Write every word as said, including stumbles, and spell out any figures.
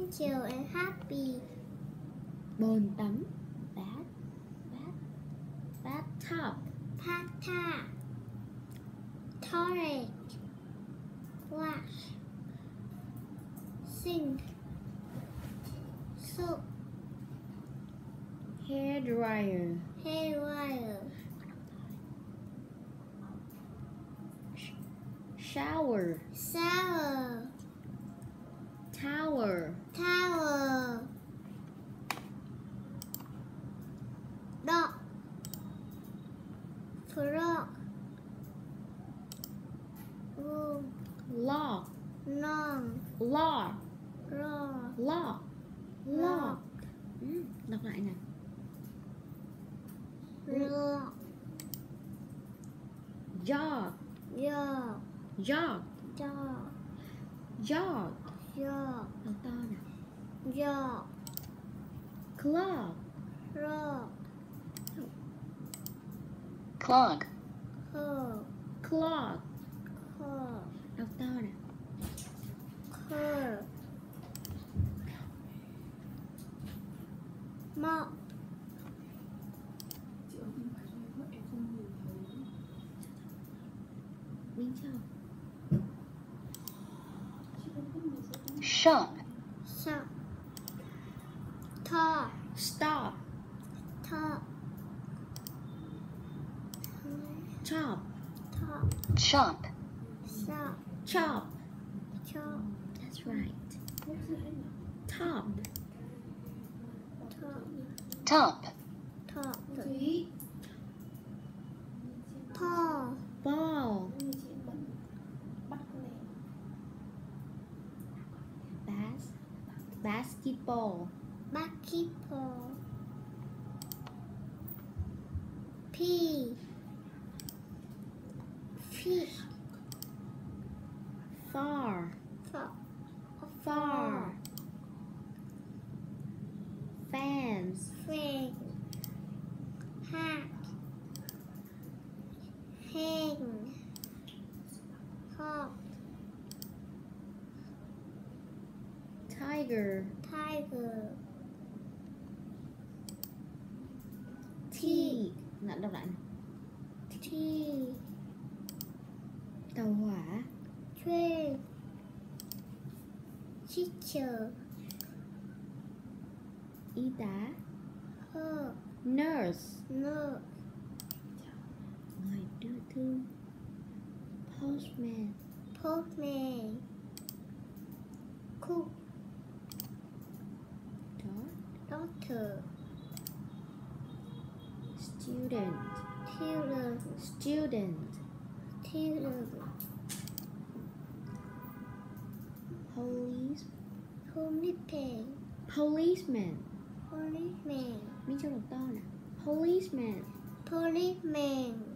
chill and happy. Bồn tắm. Bath. Bath. Bathtub. Bathtub. Toilet. Wash. Sink. Soap. Hair dryer. Hair dryer. Shower. Shower. Tower. Tower. Dog. Frog. Room. Lock. Non. Lock. Raw. Lock. Lock. Ừ, đọc lại nè. Lock. Jog. Dog. Jog. Dog. Jog. Dog. Đọc to nè. Dog. Clock. Rock. Clog. Hog. Clock. Hog. Đọc to nè. Curve. Mop. Minh Châu. Shop. Shop. Top. Stop. Top. Chop. Top. Chop. Shop. Chop. Chop. That's right. Top. Top. Top. Top. Tall. Ball. Bas. Basketball. Basketball. P. Fish. Far. Far. Far. Fans. Fang. Hack. Hang. Hawk. Tiger. Tiger. T. Ngạn đọc lại này. T. Tàu hỏa. Train. Teacher. Y tá. Her. Nurse. Nurse. Người đưa thư. Postman. Postman. Cook. Dog. Doctor. Student. Student. Student. Student. Police. Policeman. Policeman. Policeman. Minh Châu đọc to nè. Policeman. Policeman.